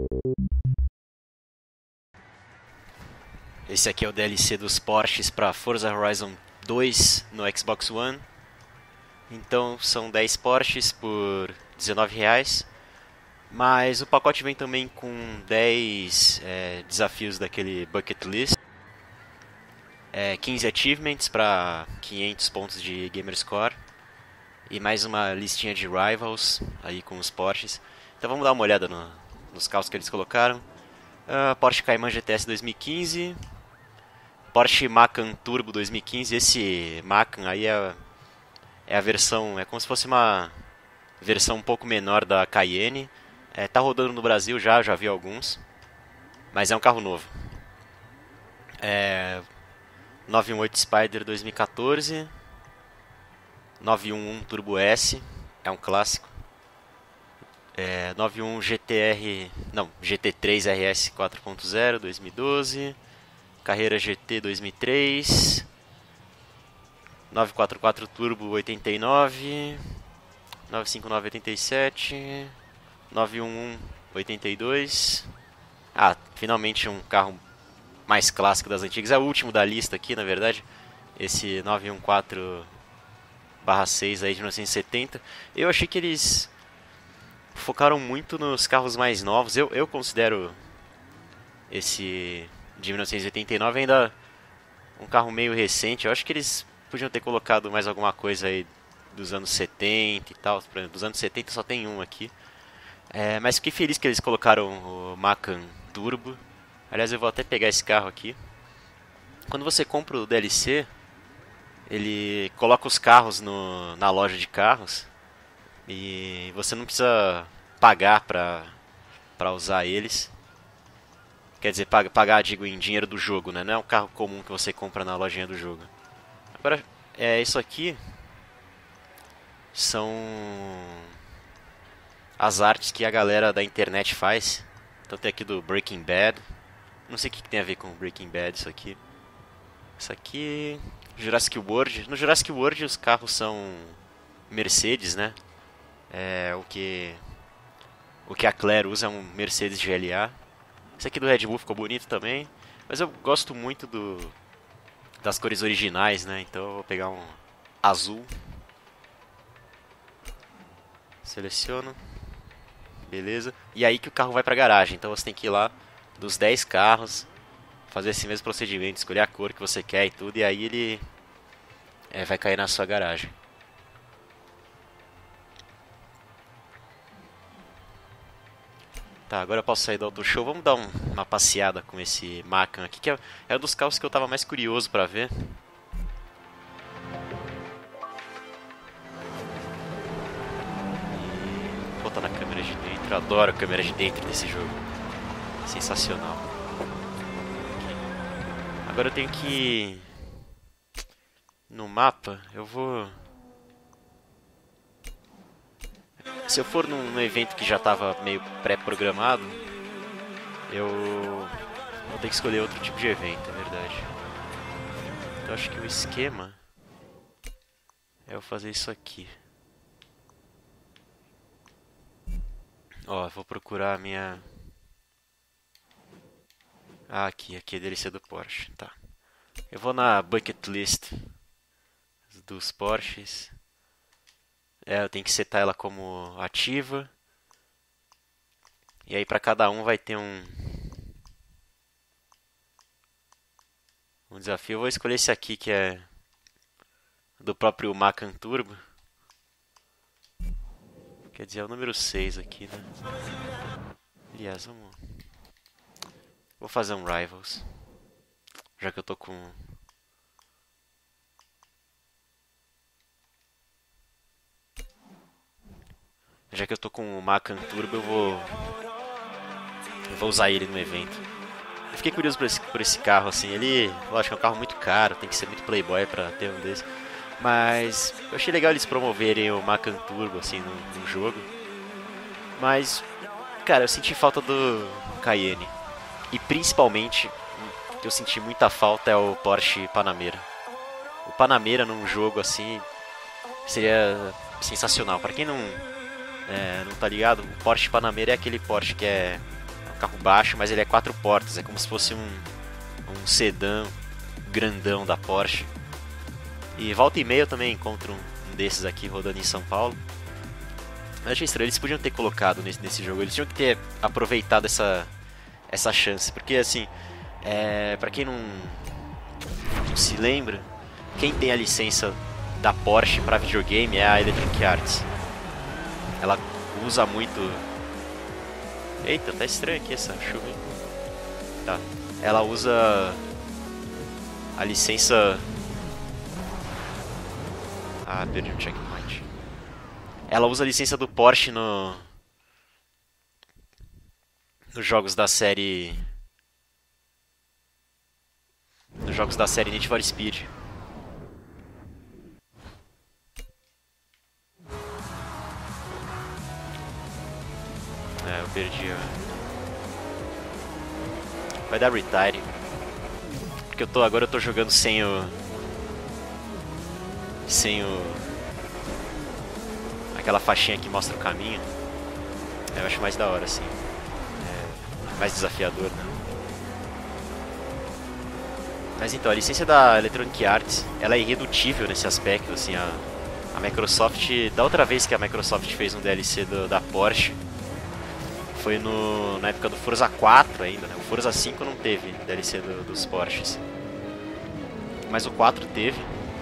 Esse aqui é o DLC dos Porsches para Forza Horizon 2 no Xbox One. Então são 10 Porsches por R$19. Mas o pacote vem também com 10 desafios daquele Bucket List. 15 achievements para 500 pontos de Gamerscore. E mais uma listinha de rivals aí com os Porsches. Então vamos dar uma olhada nos carros que eles colocaram. Porsche Cayman GTS 2015. Porsche Macan Turbo 2015. Esse Macan aí é a versão, é como se fosse uma versão um pouco menor da Cayenne. Tá rodando no Brasil já vi alguns, mas é um carro novo. 918 Spider 2014, 911 Turbo S, é um clássico. 91 GTR, não, GT3 RS 4.0 2012, Carreira GT 2003, 944 Turbo 89, 959 87, 911 82. Finalmente um carro mais clássico das antigas. É o último da lista aqui, na verdade. Esse 914/6 aí de 1970. Eu achei que eles focaram muito nos carros mais novos. Eu considero esse de 1989 ainda um carro meio recente. Eu acho que eles podiam ter colocado mais alguma coisa aí dos anos 70 e tal. Por exemplo, dos anos 70 só tem um aqui. Mas fiquei feliz que eles colocaram o Macan Turbo. Aliás, eu vou até pegar esse carro aqui. Quando você compra o DLC, ele coloca os carros na loja de carros. E você não precisa pagar pra usar eles. Quer dizer, pagar, digo, em dinheiro do jogo, né? Não é um carro comum que você compra na lojinha do jogo. Agora, isso aqui são as artes que a galera da internet faz. Então tem aqui do Breaking Bad. Não sei o que tem a ver com Breaking Bad isso aqui. Isso aqui... Jurassic World. No Jurassic World os carros são Mercedes, né? O que a Claire usa é um Mercedes GLA. Esse aqui do Red Bull ficou bonito também. Mas eu gosto muito das cores originais, né? Então eu vou pegar um azul. Seleciono. Beleza. E aí que o carro vai pra garagem. Então você tem que ir lá dos 10 carros, fazer esse mesmo procedimento, escolher a cor que você quer e tudo. E aí ele vai cair na sua garagem. Tá, agora eu posso sair do Auto Show. Vamos dar uma passeada com esse Macan aqui, que é um dos carros que eu tava mais curioso pra ver. E botar na câmera de dentro. Eu adoro a câmera de dentro desse jogo. Sensacional. Agora eu tenho que... No mapa, eu vou... Se eu for num evento que já estava meio pré-programado, eu vou ter que escolher outro tipo de evento, é verdade. Então acho que o esquema é eu fazer isso aqui. Ó, vou procurar a minha... aqui é DLC do Porsche, tá. Eu vou na Bucket List dos Porsches. Eu tenho que setar ela como ativa. E aí para cada um vai ter um desafio. Eu vou escolher esse aqui que é do próprio Macan Turbo. Quer dizer, é o número 6 aqui, né? Aliás, vou fazer um Rivals. Já que eu tô com... Já que eu tô com o Macan Turbo, eu vou usar ele no evento. Eu fiquei curioso por esse carro, assim. Ele, lógico, é um carro muito caro, tem que ser muito playboy pra ter um desse. Mas eu achei legal eles promoverem o Macan Turbo, assim, no jogo. Mas, cara, eu senti falta do Cayenne. E principalmente, o que eu senti muita falta é o Porsche Panamera. O Panamera num jogo assim seria sensacional. Pra quem não tá ligado, o Porsche Panamera é aquele Porsche que é carro baixo, mas ele é 4 portas. É como se fosse um sedã grandão da Porsche. E volta e meia eu também encontro um desses aqui rodando em São Paulo. Eu achei estranho, eles podiam ter colocado nesse jogo. Eles tinham que ter aproveitado essa chance. Porque assim, pra quem não se lembra, quem tem a licença da Porsche para videogame é a Electronic Arts. Ela usa muito... Eita, tá estranho aqui essa chuva, hein? Tá. Ela usa a licença... Ah, perdi o checkpoint. Ela usa a licença do Porsche nos jogos da série... Nos jogos da série Need for Speed. Eu perdi. Vai dar retire. Porque agora eu tô jogando sem aquela faixinha que mostra o caminho. Eu acho mais da hora, assim. Mais desafiador, né? Mas então, a licença da Electronic Arts, ela é irredutível nesse aspecto, assim, a Microsoft, da outra vez que a Microsoft fez um DLC da Porsche, foi na época do Forza 4 ainda, né? O Forza 5 não teve DLC dos Porsches, mas o 4 teve.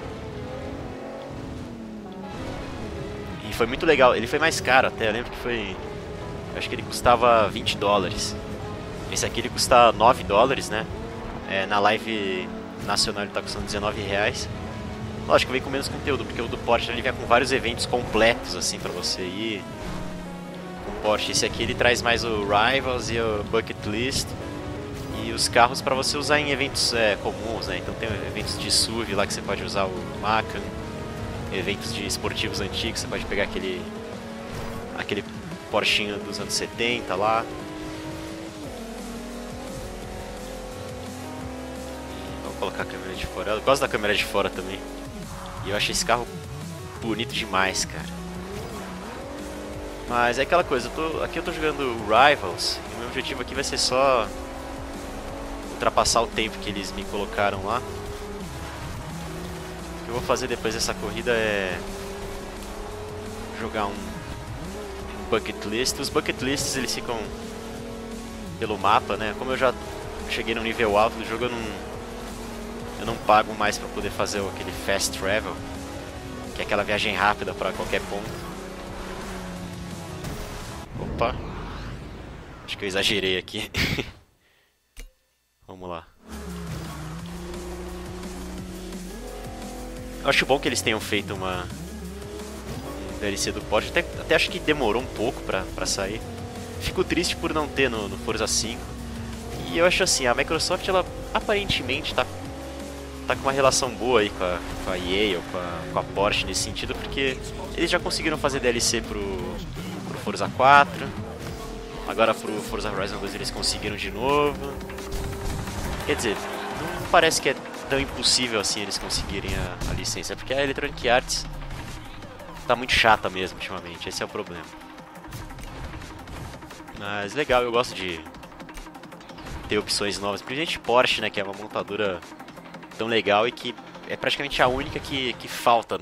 E foi muito legal, ele foi mais caro até, eu lembro que foi... Eu acho que ele custava $20. Esse aqui ele custa $9, né? Na live nacional ele tá custando R$19. Lógico que vem com menos conteúdo, porque o do Porsche ele vem com vários eventos completos assim pra você ir com o Porsche. Esse aqui ele traz mais o Rivals e o Bucket List e os carros pra você usar em eventos comuns, né? Então tem eventos de SUV lá que você pode usar o Macan, eventos de esportivos antigos, você pode pegar aquele Porschinho dos anos 70 lá. Colocar a câmera de fora. Eu gosto da câmera de fora também. E eu achei esse carro bonito demais, cara. Mas é aquela coisa, aqui eu tô jogando Rivals e o meu objetivo aqui vai ser só ultrapassar o tempo que eles me colocaram lá. O que eu vou fazer depois dessa corrida é jogar um bucket list. Os bucket lists eles ficam pelo mapa, né? Como eu já cheguei no nível alto do jogo, eu não pago mais pra poder fazer aquele fast travel, que é aquela viagem rápida pra qualquer ponto. Opa, acho que eu exagerei aqui. Vamos lá. Eu acho bom que eles tenham feito um DLC do Porsche, até acho que demorou um pouco pra sair. Fico triste por não ter no Forza 5. E eu acho assim, a Microsoft ela aparentemente tá com uma relação boa aí com a EA ou com a Porsche nesse sentido, porque eles já conseguiram fazer DLC pro Forza 4, agora pro Forza Horizon 2 eles conseguiram de novo. Quer dizer, não parece que é tão impossível assim eles conseguirem a licença, porque a Electronic Arts tá muito chata mesmo ultimamente, esse é o problema. Mas legal, eu gosto de ter opções novas, principalmente Porsche, né, que é uma montadora tão legal e que é praticamente a única que falta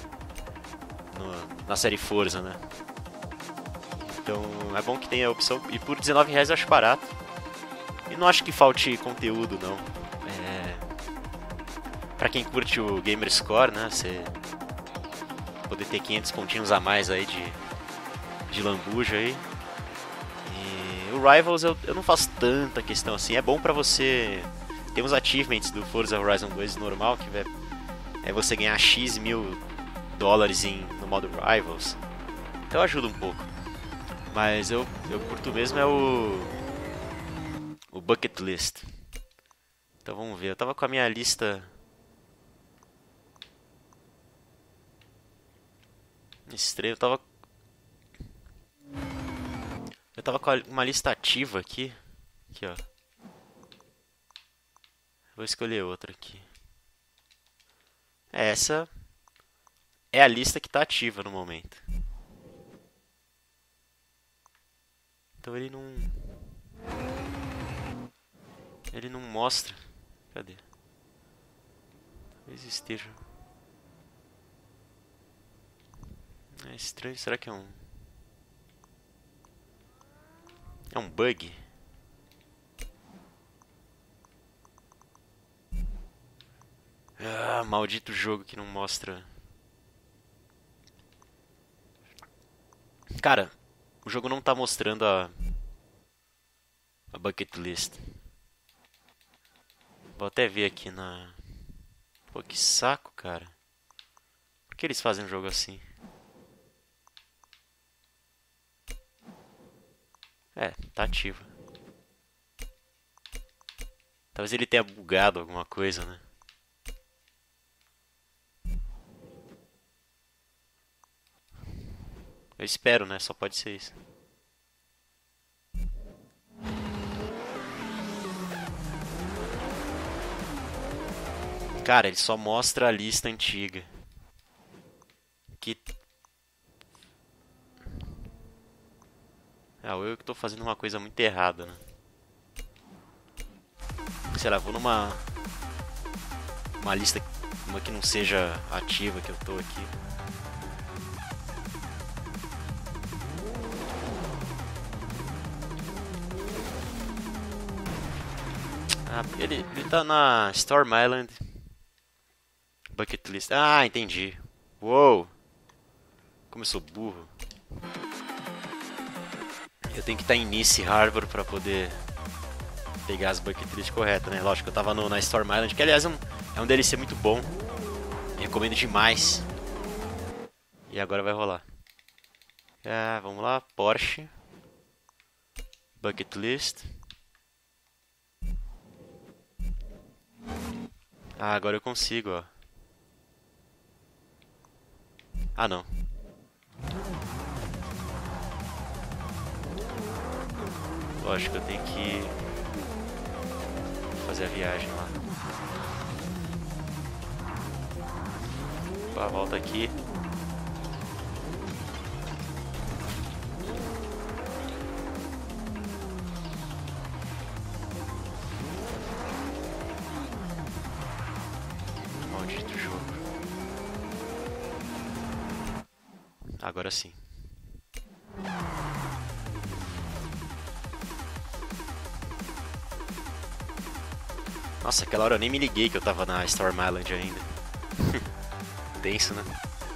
na série Forza, né? Então é bom que tenha a opção, e por R$19 eu acho barato. E não acho que falte conteúdo, não. Pra quem curte o Gamerscore, né? Você poder ter 500 pontinhos a mais aí de lambuja aí. E o Rivals eu não faço tanta questão assim. É bom pra você... Tem uns achievements do Forza Horizon 2 normal, que é você ganhar X mil dólares no modo Rivals. Então ajuda um pouco. Mas eu curto mesmo é o Bucket List. Então vamos ver, eu tava com a minha lista... Estranho, eu tava com uma lista ativa aqui. Aqui, ó. Vou escolher outra aqui. Essa é a lista que tá ativa no momento. Então ele não Ele não mostra. Cadê? Talvez esteja. É estranho, será que é um... É um bug? Ah, maldito jogo que não mostra. Cara, o jogo não tá mostrando a bucket list. Vou até ver aqui na... Pô, que saco, cara. Por que eles fazem um jogo assim? É, tá ativo. Talvez ele tenha bugado alguma coisa, né? Eu espero, né? Só pode ser isso. Cara, ele só mostra a lista antiga. Que... Ah, eu que tô fazendo uma coisa muito errada, né? Sei lá, vou numa... Uma lista... Uma que não seja ativa que eu tô aqui. Ah, ele tá na Storm Island. Bucket list. Ah, entendi. Uou! Como eu sou burro. Eu tenho que estar em Nice Harbor pra poder pegar as bucket list corretas, né? Lógico que eu tava na Storm Island, que aliás é um DLC muito bom. Recomendo demais. E agora vai rolar. Ah, vamos lá, Porsche. Bucket list. Ah, agora eu consigo, ó. Ah, não. Lógico, eu tenho que fazer a viagem lá. Opa, volta aqui. Maldito jogo. Agora sim. Nossa, aquela hora eu nem me liguei que eu tava na Storm Island ainda. Tenso, né?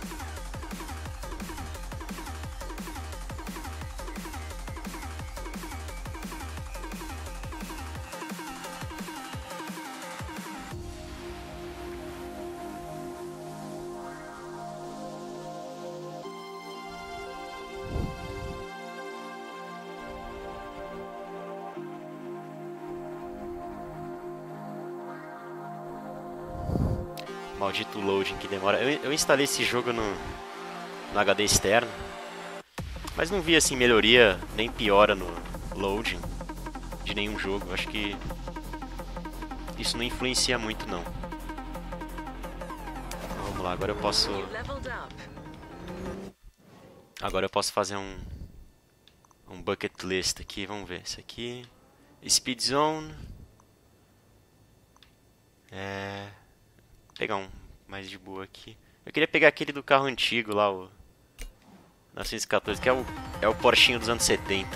Maldito loading que demora. Eu instalei esse jogo no HD externo, mas não vi assim melhoria nem piora no loading de nenhum jogo. Acho que isso não influencia muito não. Então, vamos lá, agora eu posso fazer um bucket list aqui. Vamos ver isso aqui. Speed Zone. Vou pegar um mais de boa aqui. Eu queria pegar aquele do carro antigo lá, o 914, que é o Porschinho dos anos 70.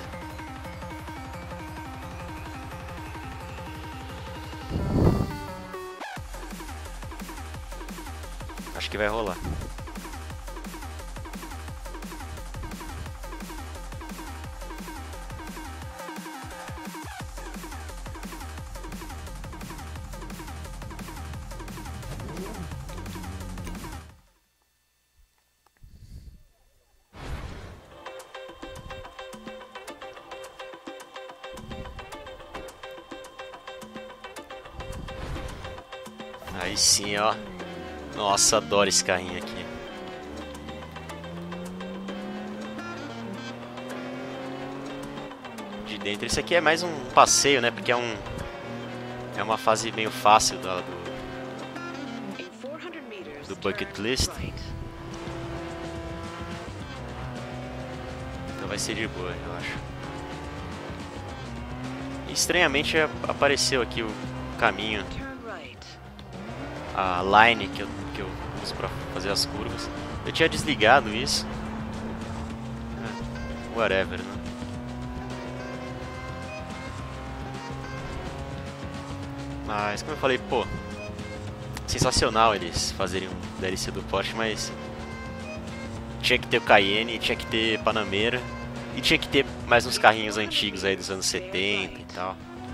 Acho que vai rolar. Aí sim, ó. Nossa, adoro esse carrinho aqui. De dentro. Isso aqui é mais um passeio, né? Porque é uma fase meio fácil do bucket list. Então vai ser de boa, eu acho. E, estranhamente apareceu aqui o caminho, a line que eu uso para fazer as curvas. Eu tinha desligado isso. Whatever, né? Mas, como eu falei, pô, sensacional eles fazerem um DLC do Porsche, mas tinha que ter o Cayenne, tinha que ter Panamera e tinha que ter mais uns carrinhos antigos aí dos anos 70 e tal.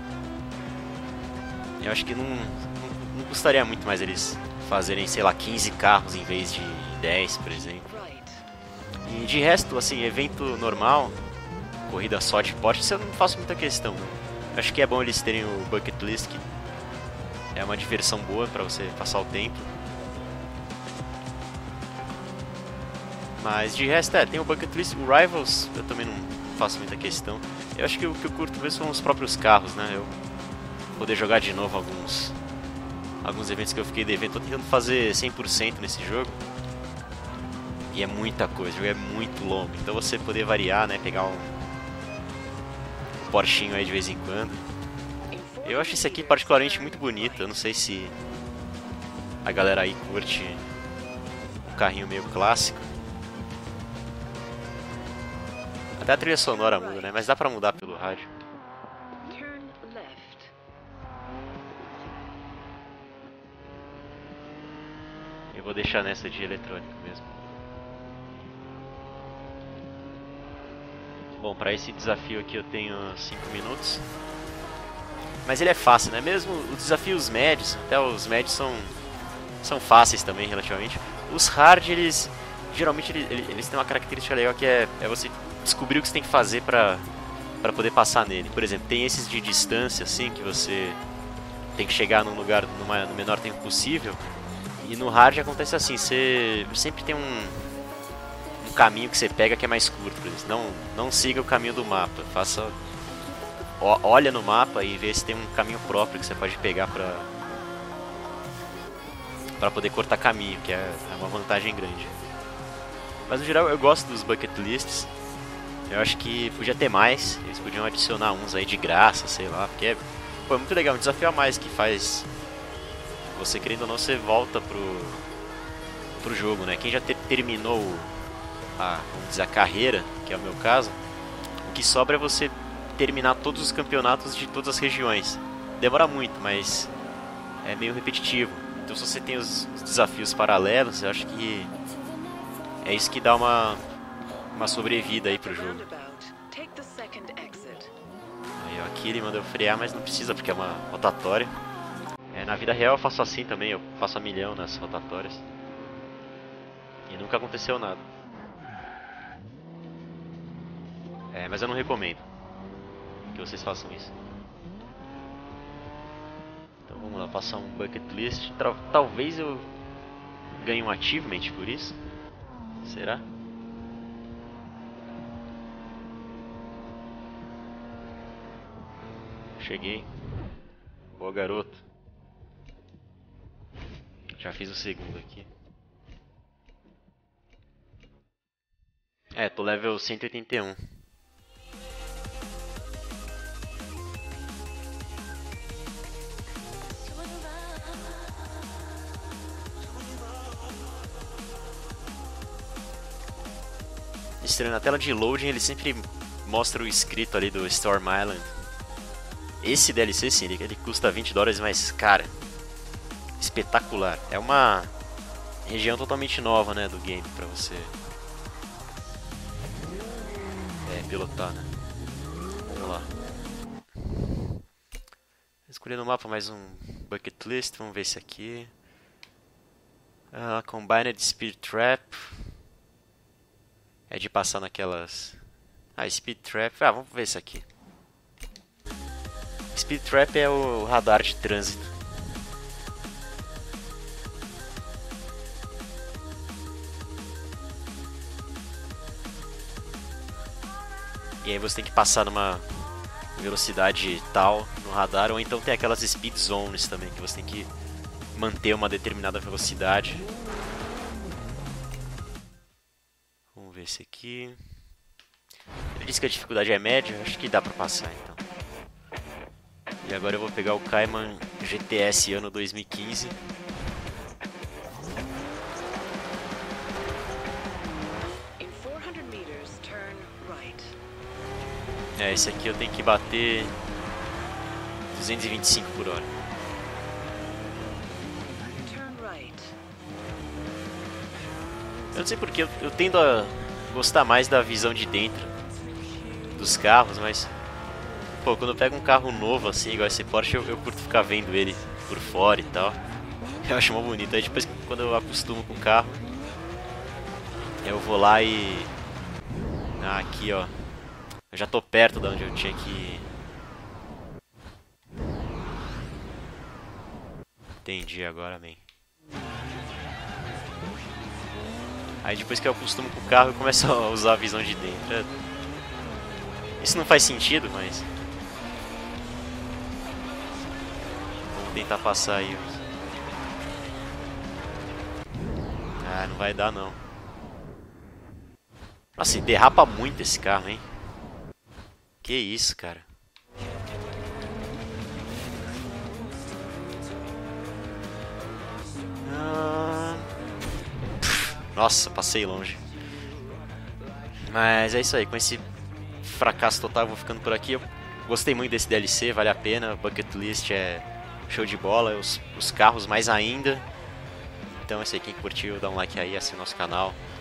Eu acho que não custaria muito mais eles fazerem, sei lá, 15 carros em vez de 10, por exemplo. E de resto, assim, evento normal, corrida só de Porsche, isso eu não faço muita questão, não. Acho que é bom eles terem o Bucket List, que é uma diversão boa pra você passar o tempo. Mas de resto, tem o Bucket List, o Rivals eu também não faço muita questão. Eu acho que o que eu curto mesmo são os próprios carros, né? Eu poder jogar de novo alguns eventos que eu fiquei devendo. Tô tentando fazer 100% nesse jogo. E é muita coisa, o jogo é muito longo. Então você poder variar, né? Pegar um Porschinho aí de vez em quando. Eu acho esse aqui particularmente muito bonito. Eu não sei se a galera aí curte um carrinho meio clássico. Até a trilha sonora muda, né? Mas dá pra mudar pelo rádio. Eu vou deixar nessa de eletrônico mesmo. Bom, pra esse desafio aqui eu tenho 5 minutos. Mas ele é fácil, né? Mesmo os desafios médios, até os médios são fáceis também, relativamente. Os hard, eles geralmente eles têm uma característica legal que é você descobrir o que você tem que fazer pra poder passar nele. Por exemplo, tem esses de distância, assim, que você tem que chegar num lugar no menor tempo possível. E no hard acontece assim, você sempre tem um caminho que você pega que é mais curto. Por exemplo. Não siga o caminho do mapa, olha no mapa e vê se tem um caminho próprio que você pode pegar pra poder cortar caminho, que é uma vantagem grande. Mas no geral eu gosto dos bucket lists. Eu acho que podia ter mais, eles podiam adicionar uns aí de graça, sei lá, porque é muito legal, um desafio a mais que faz você, querendo ou não, você volta pro jogo, né? Quem já terminou vamos dizer, a carreira, que é o meu caso, o que sobra é você terminar todos os campeonatos de todas as regiões. Demora muito, mas é meio repetitivo. Então se você tem os desafios paralelos, eu acho que é isso que dá uma sobrevida aí pro jogo. Aí aqui ele manda eu frear, mas não precisa porque é uma rotatória. Na vida real eu faço assim também, eu faço a milhão nas rotatórias. E nunca aconteceu nada. Mas eu não recomendo que vocês façam isso. Então vamos lá, passar um bucket list. Talvez eu ganhe um achievement por isso. Será? Cheguei. Boa, garoto. Já fiz o segundo aqui. Tô level 181. Estranho, na tela de loading ele sempre mostra o escrito ali do Storm Island. Esse DLC sim, ele custa $20, mas cara, espetacular. É uma região totalmente nova, né, do game pra você pilotar, né? Vamos lá. Escolher no mapa mais um bucket list, vamos ver esse aqui. Combined Speed Trap. É de passar naquelas... Speed Trap... vamos ver esse aqui. Speed Trap é o radar de trânsito. E aí você tem que passar numa velocidade tal no radar, ou então tem aquelas Speed Zones também, que você tem que manter uma determinada velocidade. Vamos ver esse aqui. Ele disse que a dificuldade é média, acho que dá pra passar então. E agora eu vou pegar o Cayman GTS ano 2015. Esse aqui eu tenho que bater 225 por hora. Eu não sei porque eu tendo a gostar mais da visão de dentro dos carros, mas pô, quando eu pego um carro novo assim, igual esse Porsche, eu curto ficar vendo ele por fora e tal. Eu acho mó bonito. Aí depois, quando eu acostumo com o carro, eu vou lá e... Ah, aqui ó. Eu já tô perto de onde eu tinha que ir. Entendi agora, man. Aí depois que eu acostumo com o carro, eu começo a usar a visão de dentro. Isso não faz sentido, mas... Vamos tentar passar aí. Ah, não vai dar não. Nossa, e derrapa muito esse carro, hein? Que isso, cara. Nossa, passei longe. Mas é isso aí, com esse fracasso total eu vou ficando por aqui. Eu gostei muito desse DLC, vale a pena. Bucket List é show de bola, os carros mais ainda. Então é isso aí, quem curtiu, dá um like aí, assina o nosso canal.